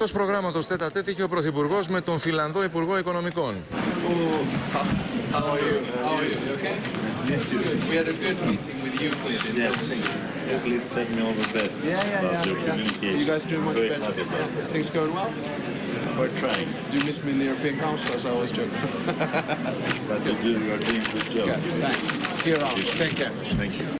Εκτός προγράμματος τέτα-τέτ είχε ο Πρωθυπουργός με τον Φιλανδό Υπουργό Οικονομικών. How are you? How are you? You okay? Good. We had a good meeting with Euclid in Helsinki. Euclid said me all the best about your communication. You guys doing much Very better? happy about it. Things going well? We're trying, Do you miss me in the European Council, as I always joke? but you are doing a good job. Yeah, thanks. See you around. Take care. Thank you.